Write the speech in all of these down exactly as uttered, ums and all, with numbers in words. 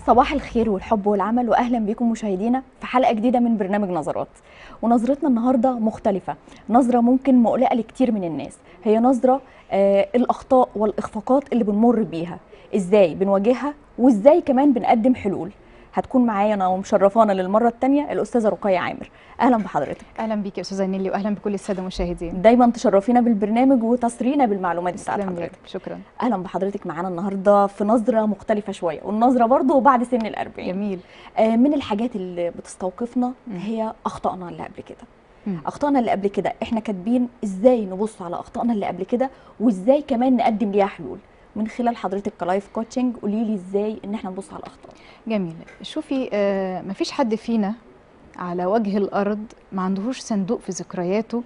صباح الخير والحب والعمل، واهلا بكم مشاهدينا في حلقه جديده من برنامج نظرات. ونظرتنا النهارده مختلفه، نظره ممكن مقلقه لكتير من الناس، هي نظره آه الاخطاء والاخفاقات اللي بنمر بيها، ازاي بنواجهها وازاي كمان بنقدم حلول. هتكون معايا ومشرفانا للمره الثانيه الاستاذه رقيه عامر. اهلا بحضرتك. اهلا بيك يا استاذه نيلي، واهلا بكل الساده المشاهدين. دايما تشرفينا بالبرنامج وتسرينا بالمعلومات بتاعت حضرتك. شكرا. اهلا بحضرتك معانا النهارده في نظره مختلفه شويه، والنظره برضو بعد سن الأربعين. جميل. آه من الحاجات اللي بتستوقفنا هي اخطائنا اللي قبل كده. مم. اخطائنا اللي قبل كده احنا كاتبين ازاي نبص على اخطائنا اللي قبل كده وازاي كمان نقدم ليها حلول. من خلال حضرتك كلايف كوتشنج قولي لي ازاي ان احنا نبص على الاخطاء. جميل. شوفي، آه مفيش حد فينا على وجه الارض ما عندهوش صندوق في ذكرياته،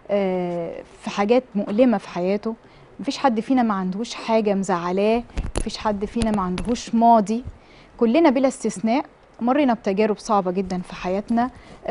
آه في حاجات مؤلمه في حياته. مفيش حد فينا ما عندهوش حاجه مزعلاه، مفيش حد فينا ما عندهوش ماضي. كلنا بلا استثناء مرينا بتجارب صعبه جدا في حياتنا،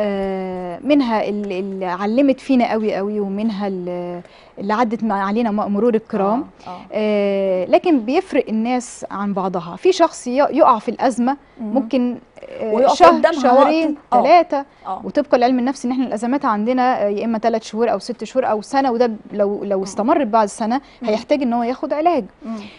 آه منها اللي, اللي علمت فينا قوي قوي، ومنها اللي, اللي عدت علينا مرور الكرام. آه. آه. آه لكن بيفرق الناس عن بعضها. في شخص يقع في الازمه ممكن آه شهر شهرين ثلاثه، وطبقا لعلم النفس ان احنا الازمات عندنا يا اما ثلاث شهور او ست شهور او سنه، وده لو لو استمرت بعد سنه هيحتاج ان هو ياخد علاج.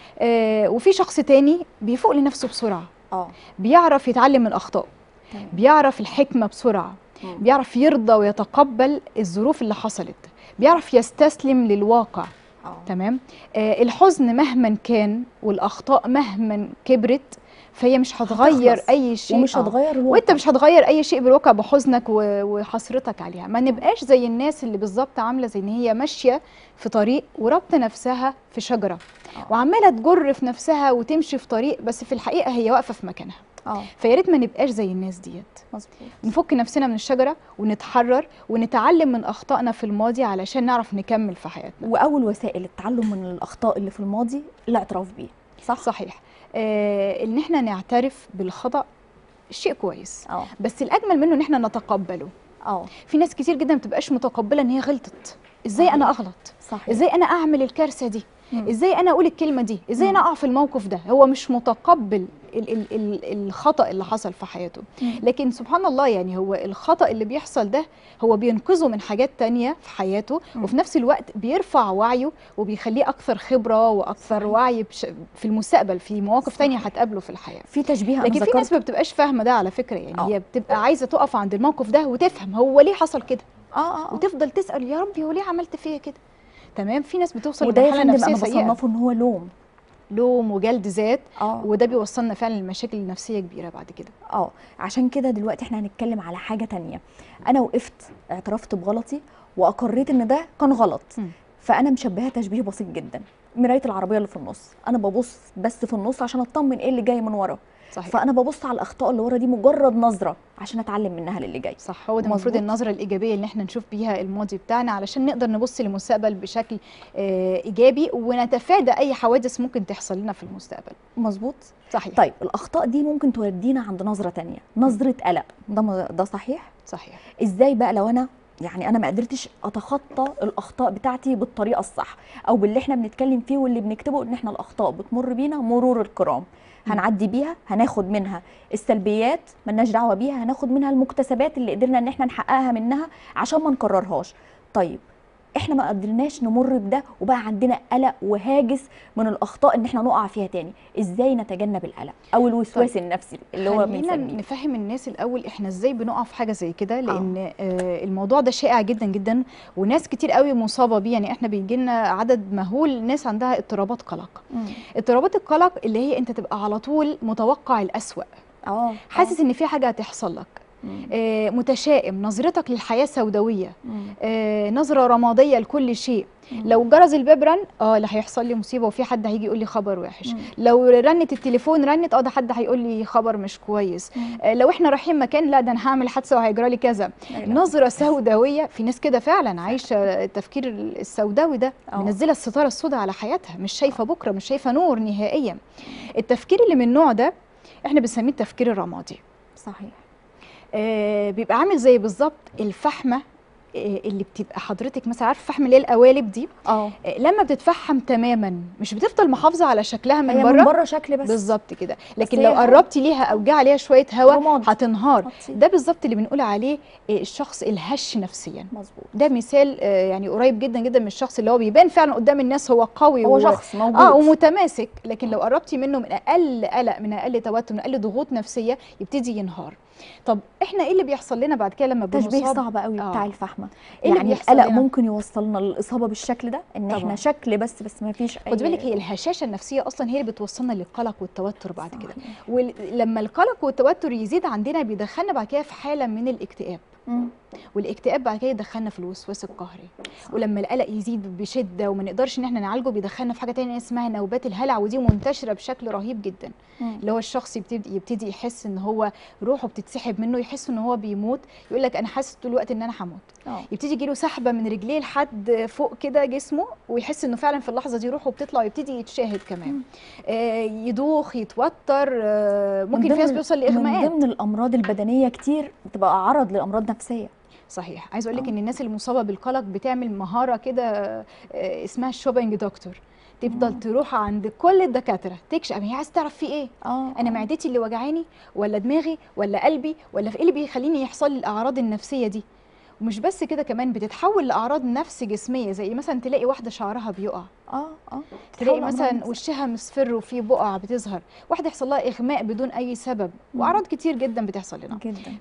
آه وفي شخص تاني بيفوق لنفسه بسرعه، اه بيعرف يتعلم من اخطائه، بيعرف الحكمه بسرعه، مم. بيعرف يرضى ويتقبل الظروف اللي حصلت، بيعرف يستسلم للواقع. أوه. تمام. آه الحزن مهما كان والاخطاء مهما كبرت فهي مش هتغير اي شيء، ومش هتغير الواقع، وانت مش هتغير اي شيء بالواقع بحزنك وحسرتك عليها. ما نبقاش زي الناس اللي بالظبط عامله زي ان هي ماشيه في طريق ورابطه نفسها في شجره، أوه. وعماله تجر في نفسها وتمشي في طريق، بس في الحقيقه هي واقفه في مكانها. اه فيا ريت ما نبقاش زي الناس ديت. مظبوط. نفك نفسنا من الشجره ونتحرر ونتعلم من اخطائنا في الماضي علشان نعرف نكمل في حياتنا. واول وسائل التعلم من الاخطاء اللي في الماضي الاعتراف بيه. صح؟ صحيح. آه ان احنا نعترف بالخطا شيء كويس، أوه. بس الاجمل منه ان احنا نتقبله. اه في ناس كتير جدا ما بتبقاش متقبله ان هي غلطت. ازاي صحيح. انا اغلط؟ صحيح. ازاي انا اعمل الكارثه دي؟ مم. ازاي انا اقول الكلمه دي؟ ازاي انا اقع في الموقف ده؟ هو مش متقبل ال ال ال الخطا اللي حصل في حياته. مم. لكن سبحان الله، يعني هو الخطا اللي بيحصل ده هو بينقذه من حاجات تانية في حياته. مم. وفي نفس الوقت بيرفع وعيه وبيخليه اكثر خبره واكثر صحيح. وعي في المستقبل في مواقف صحيح. تانية هتقابله في الحياه. في تشبيه، لكن في ناس ما بتبقاش فاهمه ده على فكره، يعني أوه. هي بتبقى عايزه تقف عند الموقف ده وتفهم هو ليه حصل كده، اه اه وتفضل تسال يا ربي هو ليه عملت فيا كده. تمام. في ناس بتوصل لمرحله نفسيه سيئه، انا بصنفه ان هو لوم لوم وجلد ذات، اه وده بيوصلنا فعلا لمشاكل نفسيه كبيره بعد كده. اه عشان كده دلوقتي احنا هنتكلم على حاجه تانية. انا وقفت اعترفت بغلطي واقريت ان ده كان غلط. م. فانا مشبهه تشبيه بسيط جدا، مرايه العربيه اللي في النص، انا ببص بس في النص عشان اطمن ايه اللي جاي من ورا. صحيح. فانا ببص على الاخطاء اللي ورا دي مجرد نظره عشان اتعلم منها للي جاي. صح. هو ده المفروض النظره الايجابيه اللي احنا نشوف بيها الماضي بتاعنا علشان نقدر نبص للمستقبل بشكل آه ايجابي ونتفادى اي حوادث ممكن تحصل لنا في المستقبل. مظبوط. صحيح. طيب الاخطاء دي ممكن تودينا عند نظره تانية، نظره قلق. ده ده صحيح؟ صحيح. ازاي بقى لو انا يعني انا ما قدرتش اتخطى الاخطاء بتاعتي بالطريقه الصح او باللي احنا بنتكلم فيه واللي بنكتبه ان احنا الاخطاء بتمر بينا مرور الكرام، هنعدي بيها، هناخد منها السلبيات ملناش دعوه بيها، هناخد منها المكتسبات اللي قدرنا ان احنا نحققها منها عشان ما نكررهاش. طيب احنا ما قدرناش نمر بده وبقى عندنا قلق وهاجس من الاخطاء ان احنا نقع فيها تاني، ازاي نتجنب القلق او الوسواس طيب. النفسي اللي هو بنسميه. خلينا نفهم الناس الاول احنا ازاي بنقع في حاجه زي كده، لان آه. آه الموضوع ده شائع جدا جدا وناس كتير قوي مصابه بيه. يعني احنا بيجي لنا عدد مهول ناس عندها اضطرابات قلق. مم. اضطرابات القلق اللي هي انت تبقى على طول متوقع الاسوأ، اه حاسس ان في حاجه هتحصل لك، آه متشائم، نظرتك للحياه سوداويه، آه نظره رماديه لكل شيء. مم. لو جرس الباب رن اه اللي هيحصل لي مصيبه وفي حد هيجي يقول لي خبر وحش. مم. لو رنت التليفون رنت اه ده حد هيقول لي خبر مش كويس. آه لو احنا رايحين مكان لا ده انا هعمل حادثه وهيجرى لي كذا. نظره سوداويه. في ناس كده فعلا عايشه التفكير السوداوي ده، أوه. منزله الستاره السوداء على حياتها، مش شايفه بكره، مش شايفه نور نهائيا. التفكير اللي من النوع ده احنا بنسميه التفكير الرمادي. صحيح. آه بيبقى عامل زي بالظبط الفحمه اللي بتبقى حضرتك مثلا عارفه فحم اللي هي القوالب دي، اه لما بتتفحم تماما مش بتفضل محافظه على شكلها من هي بره من بره شكل بس بالظبط كده، لكن هي لو الهواء. قربتي ليها او جه عليها شويه هواء رماد هتنهار. هتصير. ده بالظبط اللي بنقول عليه الشخص الهش نفسيا. مظبوط. ده مثال آه، يعني قريب جدا جدا من الشخص اللي هو بيبان فعلا قدام الناس هو قوي هو و... شخص موجود اه ومتماسك، لكن لو قربتي منه من اقل قلق، من اقل توتر، من اقل ضغوط نفسيه يبتدي ينهار. طب احنا ايه اللي بيحصل لنا بعد كده لما بنصاب؟ تشبيه صعب قوي بتاع آه. الفحمه. إيه اللي يعني بيحصل القلق لنا؟ ممكن يوصلنا للاصابه بالشكل ده، ان طبعاً. احنا شكل بس بس ما فيش اي. خدي بالك هي الهشاشه النفسيه اصلا هي اللي بتوصلنا للقلق والتوتر بعد كده، صحيح. ولما القلق والتوتر يزيد عندنا بيدخلنا بعد كده في حاله من الاكتئاب، مم. والاكتئاب بعد كده يدخلنا في الوسواس القهري، صح. ولما القلق يزيد بشده وما نقدرش ان احنا نعالجه بيدخلنا في حاجه تانية اسمها نوبات الهلع، ودي منتشره بشكل رهيب جدا. مم. اللي هو الشخص يبتدي يبتدي يحس ان هو روحه بتتسحب منه، يحس ان هو بيموت، يقول لك انا حاسس طول الوقت ان انا هموت. اه يبتدي يجيله سحبه من رجليه لحد فوق كده جسمه، ويحس انه فعلا في اللحظه دي روحه بتطلع، ويبتدي يتشاهد كمان. مم. آه يدوخ، يتوتر، آه من ممكن في ناس ضمن- بيوصل من لاغماءات. ضمن الامراض البدنيه كتير بتبقى عرض لامراض نفسيه. صحيح. عايز اقول لك آه. ان الناس المصابه بالقلق بتعمل مهاره كده آه، اسمها الشوبينج دكتور، تفضل مم. تروح عند كل الدكاتره تكشف هي عايز تعرف في ايه، اه انا آه. معدتي اللي وجعاني ولا دماغي ولا قلبي ولا في ايه اللي بيخليني يحصل لي الاعراض النفسيه دي. ومش بس كده، كمان بتتحول لاعراض نفس جسميه، زي مثلا تلاقي واحده شعرها بيقع، اه اه تلاقي بتتحول مثلا لأمراض وشها مصفر وفيه بقع بتظهر، واحده يحصل لها اغماء بدون اي سبب، مم. واعراض كتير جدا بتحصل لنا. نفسية جدا.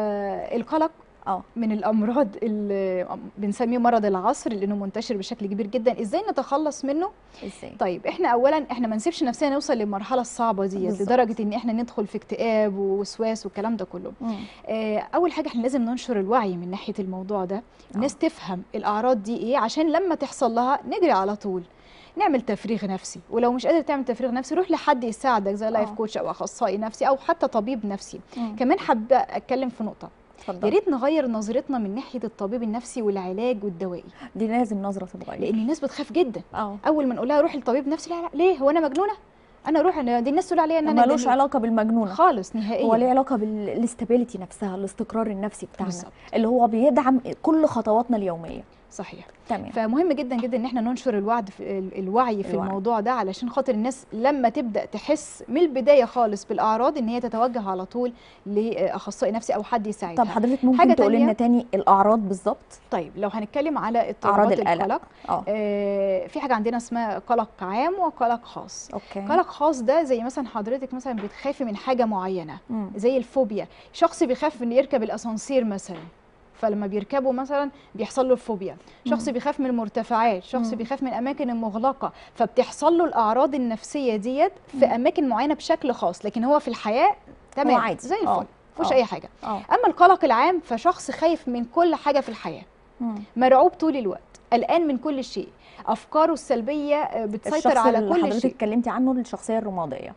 فالقلق اه من الامراض اللي بنسميه مرض العصر لانه منتشر بشكل كبير جدا. ازاي نتخلص منه؟ ازاي؟ طيب احنا اولا احنا ما نسيبش نفسنا نوصل للمرحله الصعبه ديت بالظبط. لدرجه ان احنا ندخل في اكتئاب ووسواس والكلام ده كله. مم. آه اول حاجه احنا لازم ننشر الوعي من ناحيه الموضوع ده، الناس تفهم الاعراض دي ايه عشان لما تحصل لها نجري على طول نعمل تفريغ نفسي. ولو مش قادر تعمل تفريغ نفسي روح لحد يساعدك زي لايف آه. كوتش او اخصائي نفسي او حتى طبيب نفسي. مم. كمان حابه اتكلم في نقطه، يا اتفضل. ريت نغير نظرتنا من ناحيه الطبيب النفسي والعلاج والدوائي، دي لازم نظره تتغير. لان الناس بتخاف جدا. اه اول ما نقول لها روحي لطبيب نفسي، لا لا ليه، هو انا مجنونه؟ انا اروح، أنا دي الناس تقول عليا ان انا ملوش جنون. علاقه بالمجنونه خالص نهائيا. هو ليه علاقه بالاستابيليتي نفسها، الاستقرار النفسي بتاعنا بالظبط. اللي هو بيدعم كل خطواتنا اليوميه. صحيح. تمام. فمهم جدا جدا ان احنا ننشر الوعد في الوعي في الوعي. الموضوع ده، علشان خاطر الناس لما تبدا تحس من البدايه خالص بالاعراض ان هي تتوجه على طول لاخصائي نفسي او حد يساعدها. طب حضرتك ممكن حاجة تقولي تانية؟ لنا تاني الاعراض بالظبط؟ طيب لو هنتكلم على اعراض اضطرابات القلق. القلق، اه آه في حاجه عندنا اسمها قلق عام وقلق خاص. اوكي. قلق خاص ده زي مثلا حضرتك مثلا بتخافي من حاجه معينه، مم. زي الفوبيا. شخص بيخاف من يركب الاسانسير مثلا، فلما بيركبوا مثلا بيحصل له الفوبيا. شخص مم. بيخاف من المرتفعات، شخص مم. بيخاف من الاماكن المغلقه، فبتحصل له الاعراض النفسيه ديت في مم. اماكن معينه بشكل خاص، لكن هو في الحياه تمام عادي. زي آه. الفل مفيش آه. اي حاجه. اه اما القلق العام فشخص خايف من كل حاجه في الحياه، مم. مرعوب طول الوقت، قلقان من كل شيء، افكاره السلبيه بتسيطر الشخص على اللي كل حضرتك شيء. اتكلمتي عنه الشخصيه الرماديه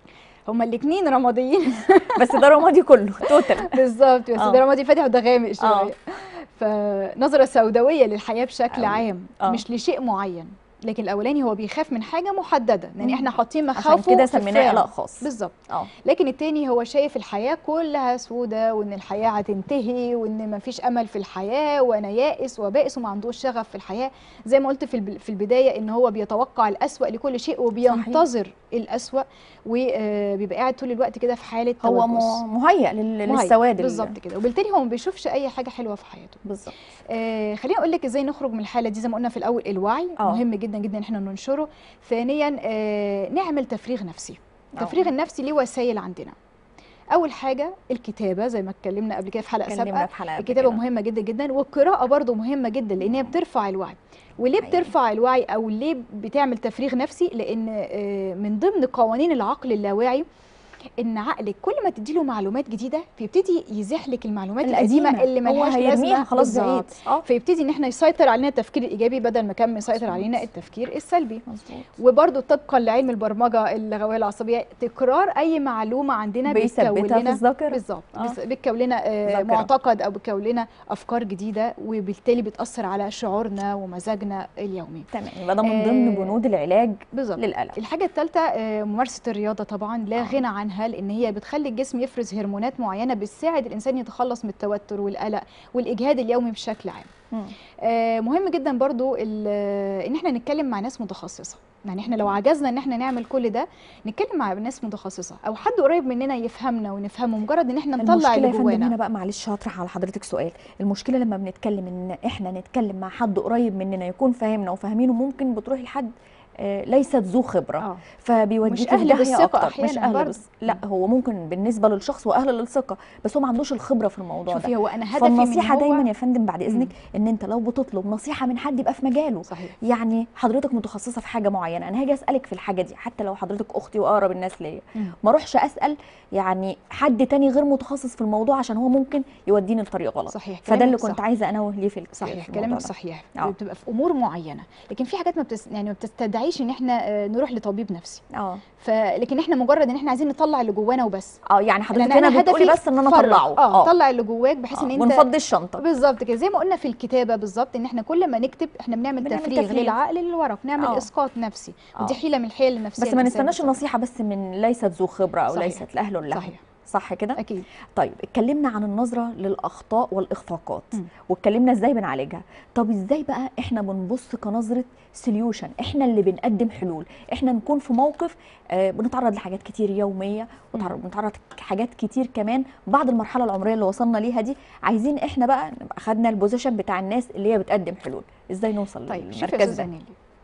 هما الاثنين رماديين بس ده رمادي كله توتال. بالظبط، بس آه. ده رمادي فاتح وده غامق آه. شويه. فنظره سوداويه للحياه بشكل أوي. عام، آه. مش لشيء معين. لكن الاولاني هو بيخاف من حاجه محدده، لان مم. احنا حاطين عشان مخاوفه كده في سميناه فريم. قلق خاص. بالظبط. اه لكن التاني هو شايف الحياه كلها سودة، وان الحياه هتنتهي، وان مفيش امل في الحياه، وانا يائس وبائس وما عندوش شغف في الحياه. زي ما قلت في الب- في البدايه ان هو بيتوقع الاسوأ لكل شيء وبينتظر الاسوأ، وبيبقى قاعد طول الوقت كده في حاله هو توجس. م- مهيأ لل- مهيأ. للسواد ال- بالظبط كده، وبالتالي هو ما بيشوفش اي حاجه حلوه في حياته. بالظبط. آه خليني اقول لك ازاي نخرج من الحاله دي. زي ما قلنا في الاول الوعي أوه. مهم جدا جدا ان احنا ننشره. ثانيا آه نعمل تفريغ نفسي. أوه. التفريغ النفسي ليه وسائل عندنا. اول حاجه الكتابه، زي ما اتكلمنا قبل كده في حلقه اتكلمنا سابقه. في حلقة قبل الكتابه كده. مهمه جدا جدا، والقراءه برضو مهمه جدا لان هي بترفع الوعي. وليه حقيقي. بترفع الوعي او ليه بتعمل تفريغ نفسي؟ لان آه من ضمن قوانين العقل اللاواعي ان عقلك كل ما تديله معلومات جديده فيبتدي يزيح لك المعلومات القديمه, القديمة اللي هو ملهاش هيرميها لازمه. خلاص بالظبط. بعيد. اه فيبتدي ان احنا يسيطر علينا التفكير الايجابي بدل ما كان مسيطر مظبوط. علينا التفكير السلبي. مظبوط. وبرده طبقا لعلم البرمجه اللغويه العصبيه، تكرار اي معلومه عندنا بتكون بيثبتها في لنا الذاكرة. بالظبط آه. بس- بتكون لنا آه، ذاكرة. معتقد او بتكون لنا افكار جديده، وبالتالي بتاثر على شعورنا ومزاجنا اليومي. تمام. يبقى ده من ضمن آه، بنود العلاج بالظبط. للقلق. الحاجه الثالثه ممارسه الرياضه، طبعا لا آه. غنى عنها منها لان هي بتخلي الجسم يفرز هرمونات معينه بتساعد الانسان يتخلص من التوتر والقلق والاجهاد اليومي بشكل عام. مم. آه مهم جدا برضو ان احنا نتكلم مع ناس متخصصه، يعني احنا لو عجزنا ان احنا نعمل كل ده نتكلم مع ناس متخصصه او حد قريب مننا يفهمنا ونفهمه، مجرد ان احنا نطلع المشكله اللي يا فندم جوانا. هنا بقى، معلش هطرح على حضرتك سؤال، المشكله لما بنتكلم ان احنا نتكلم مع حد قريب مننا يكون فاهمنا وفاهمينه، ممكن بتروحي لحد آه ليست ذو خبره اه فبيوديكي مش في اهل داهيه بالثقه اكتر. احيانا مش اهل برضه. بس لا، هو ممكن بالنسبه للشخص واهل للثقه، بس هو ما عندوش الخبره في الموضوع شوفي ده. هو انا هدفي من فالنصيحه هو دايما يا فندم بعد اذنك مم. ان انت لو بتطلب نصيحه من حد يبقى في مجاله. صحيح. يعني حضرتك متخصصه في حاجه معينه، انا هاجي اسالك في الحاجه دي حتى لو حضرتك اختي واقرب الناس ليا، ما اروحش اسال يعني حد تاني غير متخصص في الموضوع عشان هو ممكن يوديني لطريق غلط. صحيح. فده اللي صح. كنت عايزه انوه ليه في صحيح في كلامك ده. صحيح. أوه. بتبقى في امور معينه، لكن في حاجات ما بتس... يعني ما بتستدعيش ان احنا نروح لطبيب نفسي. اه فلكن احنا مجرد ان احنا عايزين نطلع اللي جوانا وبس. اه يعني حضرتك أنا هنا بتقولي بس ان انا اطلعه، اه طلع اللي جواك بحيث آه. ان انت ونفضي الشنطه. بالظبط كده، زي ما قلنا في الكتابه بالظبط، ان احنا كل ما نكتب احنا بنعمل, بنعمل تفريغ, تفريغ للعقل للورق، نعمل أوه. اسقاط نفسي. أوه. ودي حيله من الحيل النفسيه، بس ما نستناش النصيحه بس من ليست ذو خبره او صحيح. ليست لاهله لها. صحيح. صح كده؟ اكيد. طيب اتكلمنا عن النظره للاخطاء والاخفاقات م. واتكلمنا ازاي بنعالجها. طب ازاي بقى احنا بنبص كنظره سوليوشن، احنا اللي بنقدم حلول، احنا نكون في موقف آه بنتعرض لحاجات كتير يوميه، بنتعرض لحاجات كتير كمان بعد المرحله العمريه اللي وصلنا ليها دي، عايزين احنا بقى نبقى خدنا البوزيشن بتاع الناس اللي هي بتقدم حلول، ازاي نوصل طيب للمركز ده؟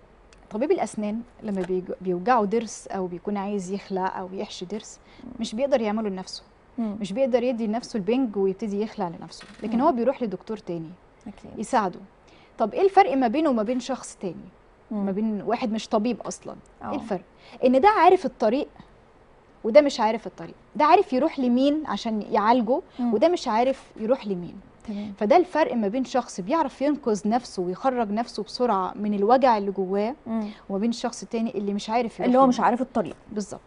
طبيب الاسنان لما بيوجعه ضرس او بيكون عايز يخلع او يحشي ضرس مش بيقدر يعمله لنفسه، مم. مش بيقدر يدي لنفسه البنج ويبتدي يخلع لنفسه، لكن مم. هو بيروح لدكتور تاني أكيد. يساعده. طب ايه الفرق ما بينه وما بين شخص تاني؟ مم. ما بين واحد مش طبيب اصلا. أوه. ايه الفرق؟ ان ده عارف الطريق وده مش عارف الطريق، ده عارف يروح لمين عشان يعالجه مم. وده مش عارف يروح لمين. تمام. فده الفرق ما بين شخص بيعرف ينقذ نفسه ويخرج نفسه بسرعه من الوجع اللي جواه وما بين الشخص التاني اللي مش عارف يروح اللي هو مش عارف الطريق بالظبط.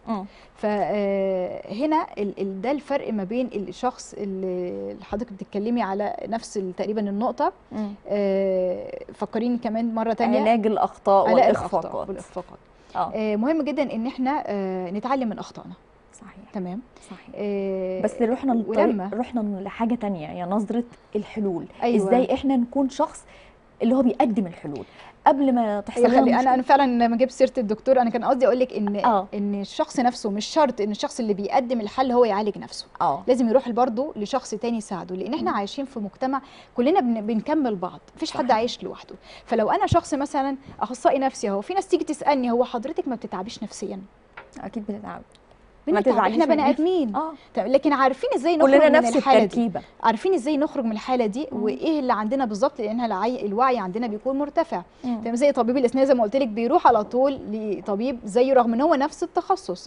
فهنا ده الفرق ما بين الشخص اللي حضرتك بتتكلمي على نفس تقريبا النقطه. آه فكريني كمان مره تانية، علاج الاخطاء والاخفاقات والاخفاقات آه مهم جدا ان احنا آه نتعلم من اخطائنا. صحيح. تمام. صحيح. آه بس رحنا للطريق، رحنا لحاجه تانية، يا نظره الحلول. أيوة. ازاي احنا نكون شخص اللي هو بيقدم الحلول قبل ما تحصل لنا أيوة. انا انا فعلا لما جبت سيره الدكتور انا كان قصدي اقول لك ان أوه. ان الشخص نفسه مش شرط ان الشخص اللي بيقدم الحل هو يعالج نفسه. أوه. لازم يروح برضه لشخص تاني يساعده، لان احنا م. عايشين في مجتمع كلنا بن بنكمل بعض، مفيش حد عايش لوحده. فلو انا شخص مثلا اخصائي نفسي اهو، في ناس تيجي تسالني هو حضرتك ما بتتعبيش نفسيا؟ اكيد بتتعب، بنتعب، احنا بني ادمين. اه لكن عارفين ازاي نخرج كلنا من نفس الحاله التركيبة. دي، عارفين ازاي نخرج من الحاله دي مم. وايه اللي عندنا بالظبط، لان الوعي عندنا بيكون مرتفع. تمام. زي طبيب الاسنان زي ما قلت لك بيروح على طول لطبيب زيه رغم ان هو نفس التخصص.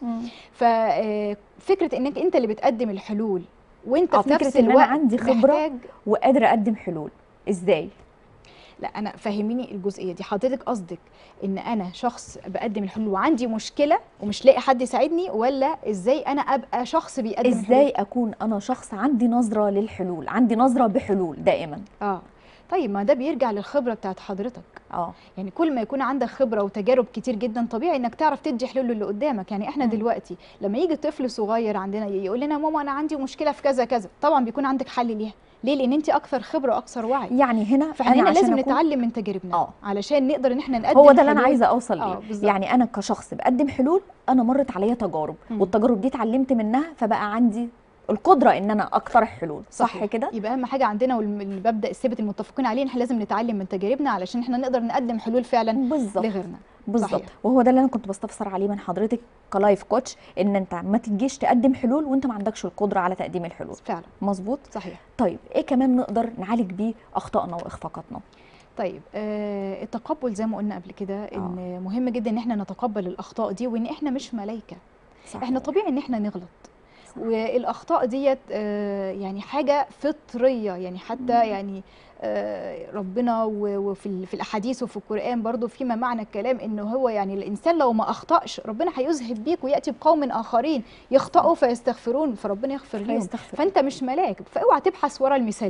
ففكره انك انت اللي بتقدم الحلول وانت في نفس إن الوقت أنا عندي خبره وقادره اقدم حلول، ازاي؟ لا انا فهميني الجزئيه دي، حضرتك قصدك ان انا شخص بقدم الحلول وعندي مشكله ومش لاقي حد يساعدني، ولا ازاي انا ابقى شخص بيقدم ازاي الحلول؟ اكون انا شخص عندي نظره للحلول، عندي نظره بحلول دائما. اه طيب ما ده بيرجع للخبره بتاعت حضرتك. اه يعني كل ما يكون عندك خبره وتجارب كتير جدا طبيعي انك تعرف تدي حلول للي قدامك. يعني احنا م. دلوقتي لما يجي طفل صغير عندنا يقول لنا ماما انا عندي مشكله في كذا كذا، طبعا بيكون عندك حل ليها. ليه؟ لان انت اكثر خبره واكثر وعي. يعني هنا فاحنا هنا لازم أكون... نتعلم من تجاربنا اه علشان نقدر ان احنا نقدم هو ده اللي انا عايزه اوصل ليه. آه يعني انا كشخص بقدم حلول، انا مرت عليا تجارب م. والتجارب دي اتعلمت منها، فبقى عندي القدره ان انا اقترح حلول. صح كده؟ يبقى اهم حاجه عندنا والمبدا الثابت المتفقين عليه ان احنا لازم نتعلم من تجاربنا علشان احنا نقدر نقدم حلول فعلا بالزبط. لغيرنا. بالظبط. وهو ده اللي انا كنت بستفسر عليه من حضرتك كلايف كوتش، ان انت ما تجيش تقدم حلول وانت ما عندكش القدره على تقديم الحلول. فعلا مظبوط. صحيح. طيب ايه كمان نقدر نعالج بيه اخطائنا واخفاقاتنا؟ طيب آه التقبل زي ما قلنا قبل كده ان آه. مهم جدا ان احنا نتقبل الاخطاء دي، وان احنا مش ملائكه. صحيح. احنا طبيعي ان احنا نغلط. صح. والاخطاء ديت آه يعني حاجه فطريه، يعني حتى مم. يعني آه ربنا وفي في الاحاديث وفي القران برضو فيما معنى الكلام انه هو يعني الانسان لو ما اخطاش ربنا هيذهب بيك وياتي بقوم اخرين يخطئوا فيستغفرون فربنا يغفر لهم. فانت مش ملاك، فاوعى تبحث ورا المثاليه.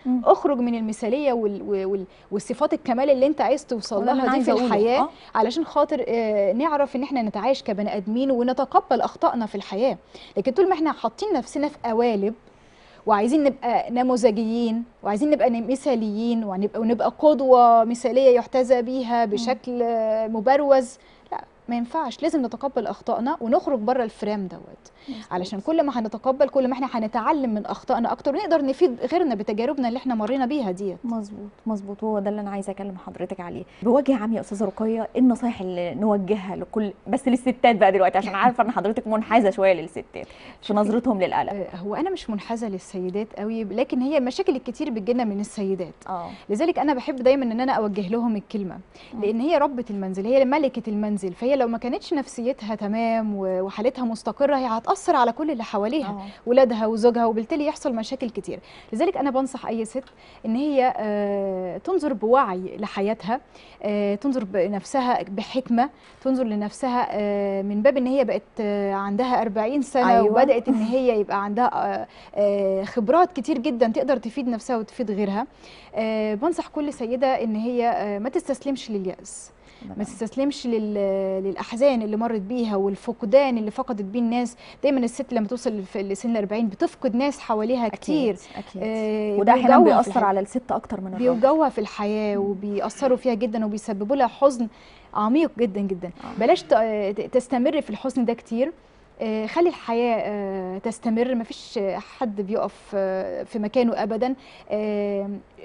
مم. اخرج من المثاليه وال وال والصفات الكمال اللي انت عايز توصل وده اللي أنا لها دي في عايزة أقوله. الحياه، آه. علشان خاطر آه، نعرف ان احنا نتعايش كبني ادمين ونتقبل اخطائنا في الحياه. لكن طول ما احنا حاطين نفسنا في قوالب وعايزين نبقى نموذجيين وعايزين نبقى مثاليين ونبقى ونبقى قدوه مثاليه يحتذى بيها بشكل آه، مبروز، لا ما ينفعش. لازم نتقبل اخطائنا ونخرج بره الفريم دوت، علشان كل ما هنتقبل كل ما احنا هنتعلم من اخطائنا اكتر ونقدر نفيد غيرنا بتجاربنا اللي احنا مرينا بيها ديت. مظبوط مظبوط، هو ده اللي انا عايزه اكلم حضرتك عليه. بوجه عام يا استاذه رقيه، ايه النصايح اللي نوجهها لكل، بس للستات بقى دلوقتي، عشان عارفه ان حضرتك منحازه شويه للستات في نظرتهم للقلق. آه، هو انا مش منحازه للسيدات قوي، لكن هي المشاكل الكتير بتجينا من السيدات. اه لذلك انا بحب دايما ان انا اوجه لهم الكلمه، مم. لان هي ربة المنزل، هي ملكه المنزل، فهي لو ما كانتش نفسيتها تمام و- وحالتها مستقره هي هتاثر على كل اللي حواليها، اه ولادها وزوجها، وبالتالي يحصل مشاكل كتير. لذلك انا بنصح اي ست ان هي آه، تنظر بوعي لحياتها، آه، تنظر بنفسها بحكمه، تنظر لنفسها آه، من باب ان هي بقت آه، عندها أربعين سنه أيوة. وبدات ان هي يبقى عندها آه، آه، خبرات كتير جدا تقدر تفيد نفسها وتفيد غيرها. آه، بنصح كل سيده ان هي آه، ما تستسلمش لليأس، ما تستسلمش لل... للاحزان اللي مرت بيها والفقدان اللي فقدت بيه الناس. دايما الست لما توصل في لسن الأربعين بتفقد ناس حواليها كتير، اكيد آه، وده احيانا بيوجعوها في بيأثر الحياة. على الست اكتر من الراجل. بيوجعوها في الحياه وبيأثروا فيها جدا وبيسببوا لها حزن عميق جدا جدا. آه. بلاش ت- تستمر في الحزن ده كتير، آه، خلي الحياة آه، تستمر، مفيش حد بيقف آه، في مكانه أبدا. آه،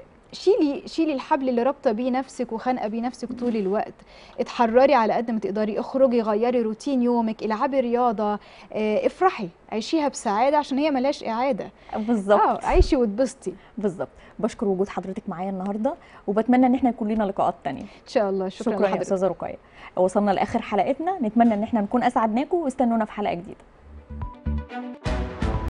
شيلي شيلي الحبل اللي رابطه بيه نفسك وخانقه بيه نفسك طول الوقت. اتحرري على قد ما تقدري، اخرجي، غيري روتين يومك، العبي رياضه، اه افرحي، عيشيها بسعاده عشان هي ملهاش اعاده. بالظبط اه عيشي واتبسطي. بالظبط. بشكر وجود حضرتك معايا النهارده، وبتمنى ان احنا يكون لنا لقاءات تانية ان شاء الله. شكرا, شكرا يا لحضرتك. استاذه رقيه. وصلنا لاخر حلقتنا، نتمنى ان احنا نكون اسعدناكم، واستنونا في حلقه جديده.